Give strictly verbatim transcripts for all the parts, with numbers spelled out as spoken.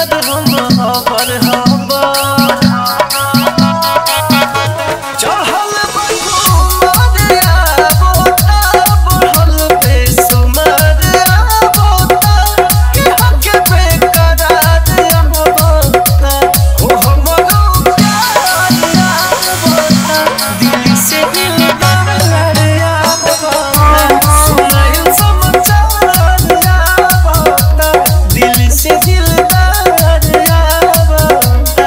याद हम हबर हबर चढ़ल बंधुमरिया बोता बढ़ल बेसुमरिया बोता के हके बेकरार अमबता ओ हमरो प्यारिया बोता दिल से दिल लड़िया बोता सुनाइल समाचार बोता दिल से दिल लड़िया बोता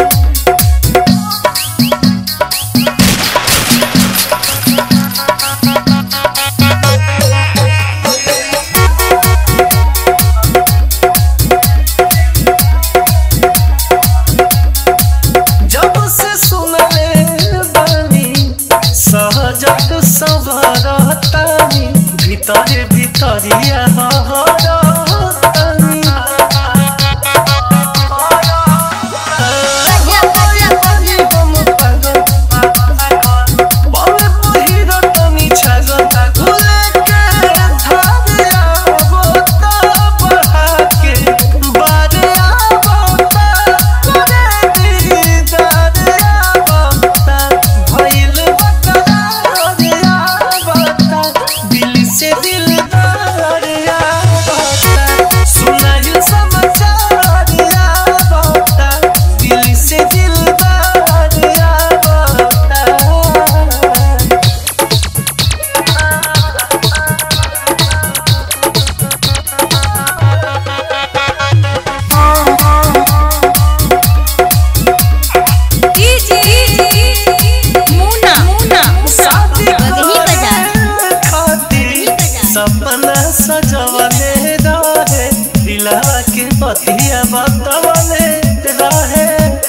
जब से सुनले बानी सहजत संवरतानी भीतर भीतरिया हरतानी हम पागल बावे पहिरतनी छागल भूले के धारिया बोता बढ़ा के बारे बोता करे दीदारिया बोता भइल बकरारिया बोता दिल से दिल दरिया बोता सुनाइल समाचारिया बोता दिल से दिल दरिया बोता सपना सजवले रहे दिलवा के पतिया बतवले रहे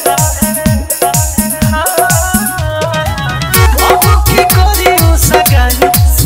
अब की करी सगाई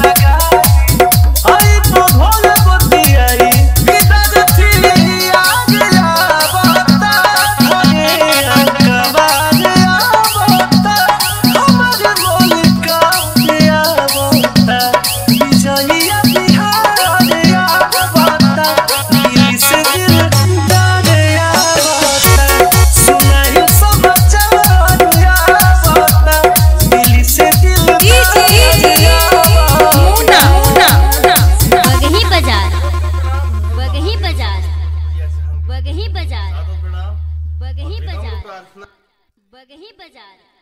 आई तो भोला बतियाई बिदर थी आ गया बता भगे अकबारिया बता हमर मोलिका दिया बता विजयिया बिहारिया बता दिल से दिल दरिया बता सुनाइल समाचारिया बता दिल से दिल दरिया बगही बाजार बगही बाजार बगही बाजार बगही बाजार बगही बाजार।